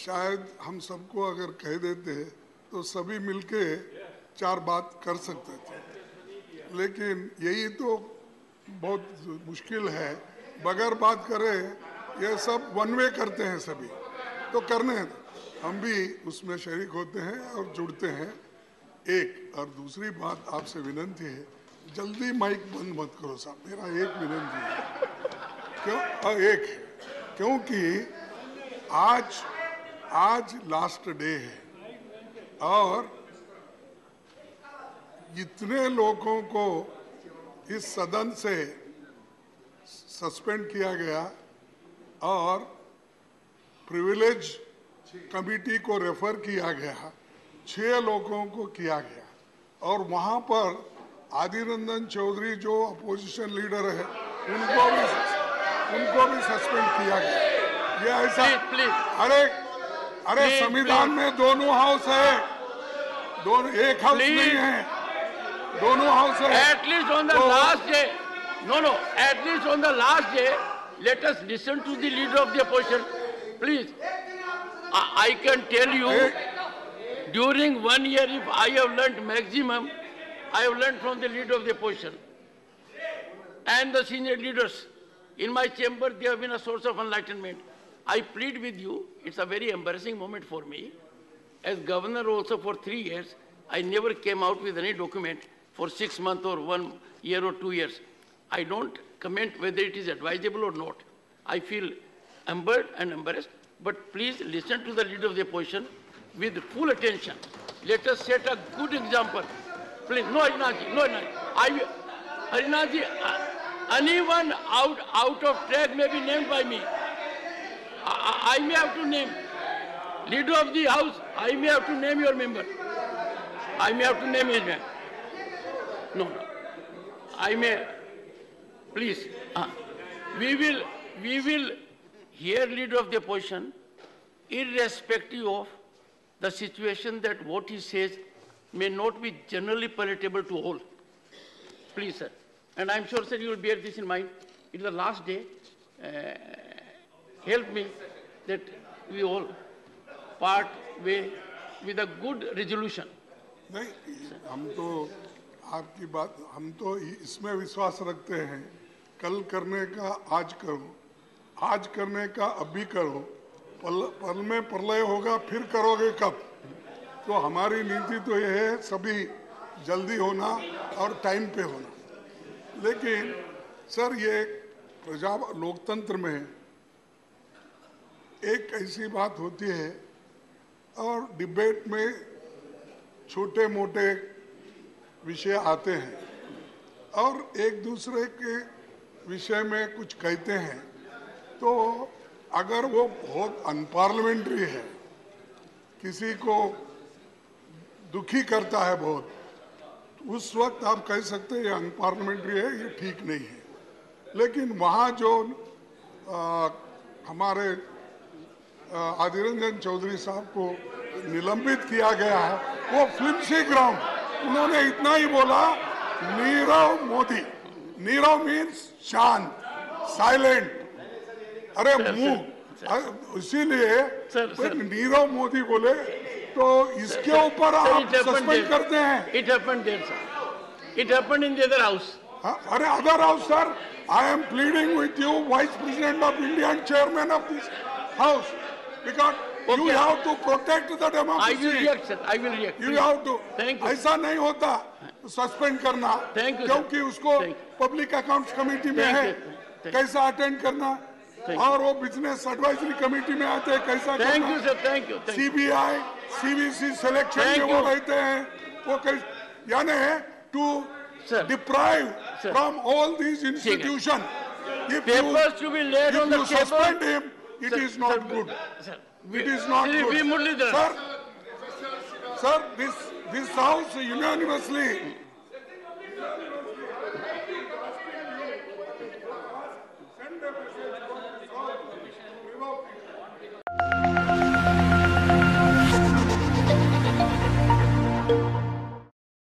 शायद हम सबको अगर कह देते तो सभी मिलके 4 बात कर सकते थे, लेकिन यही तो बहुत मुश्किल है। बगैर बात करे ये सब वन वे करते हैं सभी, तो करने हम भी उसमें शरीक होते हैं और जुड़ते हैं। एक और दूसरी बात आपसे विनंती है, जल्दी माइक बंद मत करो साहब, मेरा एक विनंती है। क्योंकि आज लास्ट डे है और इतने लोगों को इस सदन से सस्पेंड किया गया और प्रिविलेज कमिटी को रेफर किया गया, 6 लोगों को किया गया, और वहां पर आदिर रंजन चौधरी जो अपोजिशन लीडर है उनको भी सस्पेंड किया गया। ये ऐसा अरे संविधान में दोनों हाउस है, दोनों एक हाउस नहीं है, दोनों हाउस है। At least on the last day, at least on the last day, let us listen to the leader of the opposition, please. I can tell you, during 1 year, if I have learnt maximum, I have learnt from the leader of the opposition and the senior leaders. In my chamber, they have been a source of enlightenment. I plead with you, it's a very embarrassing moment for me. As governor also for 3 years, I never came out with any document for 6 months or 1 year or 2 years. I don't comment whether it is advisable or not. I feel humbled and embarrassed, but please listen to the leader of the opposition with full attention. Let us set a good example. Please, no Harinathji, no Harinathji, anyone out of track may be named by me. I may have to name. Leader of the house, I may have to name your member. I may have to name his name. No. I may. Please. We will hear leader of the opposition, irrespective of the situation that what he says may not be generally palatable to all. Please, sir. And I'm sure, sir, you will bear this in mind. It's the last day. Help me that we all part way with a good resolution. नहीं, हम तो आपकी बात, हम तो इसमें विश्वास रखते हैं, कल करने का आज करो, आज करने का अभी करो, पल में प्रलय होगा फिर करोगे कब। तो हमारी नीति तो यह है सभी जल्दी होना और टाइम पे होना। लेकिन सर, ये प्रजा लोकतंत्र में एक ऐसी बात होती है और डिबेट में छोटे मोटे विषय आते हैं और एक दूसरे के विषय में कुछ कहते हैं, तो अगर वो बहुत अनपार्लियामेंट्री है, किसी को दुखी करता है बहुत, उस वक्त आप कह सकते हैं ये अनपार्लियामेंट्री है, ये ठीक नहीं है। लेकिन वहाँ जो हमारे आदिर रंजन चौधरी साहब को निलंबित किया गया है, वो फ्लिम्सी ग्राउंड, उन्होंने इतना ही बोला, नीरव मोदी, नीरव मीन्स शांत, साइलेंट, अरे मुंह, इसीलिए नीरव मोदी बोले तो इसके ऊपर आप सस्पेंड करते हैं। It happened there, sir. It happened in the other house. अरे other house sir, I am pleading with you, Vice President of India and Chairman of this House, because you have to protect the democracy. I will react, sir. I will react. You have to. Thank you. ऐसा नहीं होता suspend करना, क्योंकि उसको public accounts committee में है, कैसा attend करना, और वो बिजनेस एडवाइजरी कमेटी में आते हैं, कैसा करना। Thank you sir, thank you. CBI, CVC selection में वो रहते हैं, वो यानी to deprive from all these institutions. If you suspend him, it is not good. It is not good. Sir, this house unanimously